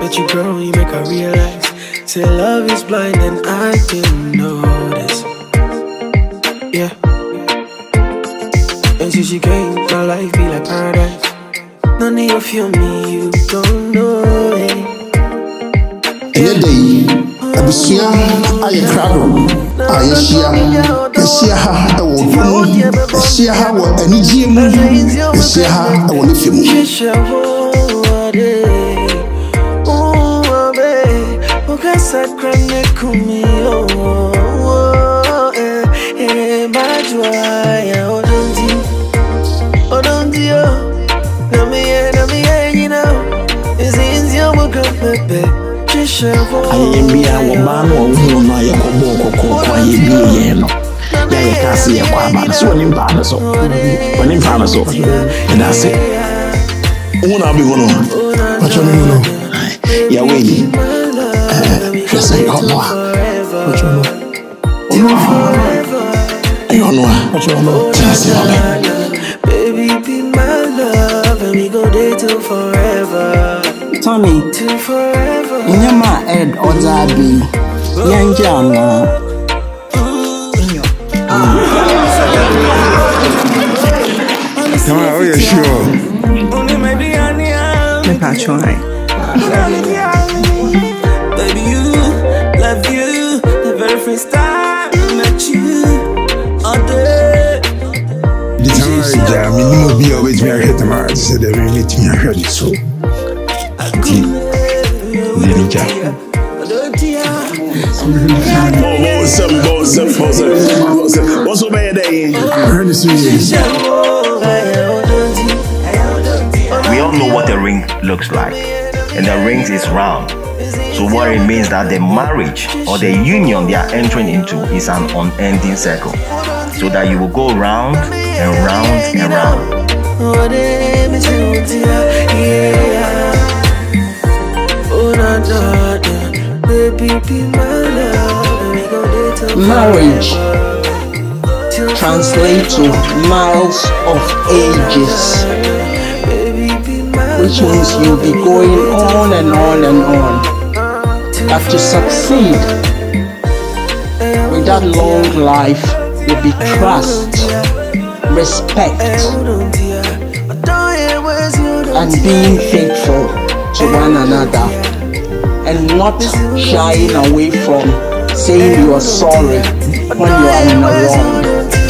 but you grow, you make her realize. Say love is blind and I didn't notice. Yeah. And since she came, my life be like paradise. None of you feel me, you don't know it. Any day, Abusia, I travel. I share how I will do. Share how any gym, share how I will live you. Oh, babe, okay, sad crying, come oh, eh, my joy, oh, don't you, you know, it's easy, I'm a good baby. I am be our man who know your cocoa, I can't see a woman, so in Panaso, when in Panaso, and I say, I'll be one of what you know. Yeah, wait, just say, oh, what you know. I don't know what you know. Baby, be my love, and we go there till forever. Tommy, in your head, or that be young John. Come on, oh, you're sure. Make I try. Baby, you, love you, the very first time I met you, all day. The time I jam, you will be always me. I hit the mark, said they will meet me. I heard it so. What's over there? I heard this music. We all know what a ring looks like, and the ring is round. So what it means that the marriage or the union they are entering into is an unending circle, so that you will go round and round and round. Marriage translates to miles of ages, which means you'll be going on and on and on. But to succeed with that long life will be trust, respect, and being faithful to one another, and not shying away from saying you are sorry when you are in the wrong.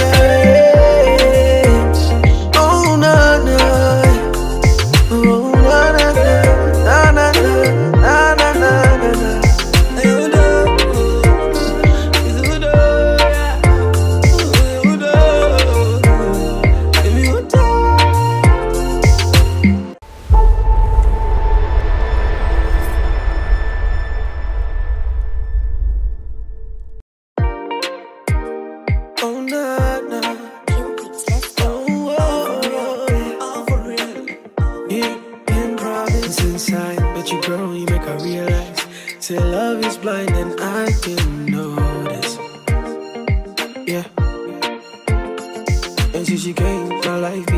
But you grow, you make her realize. Say love is blind and I didn't notice. Yeah. And since she came, my life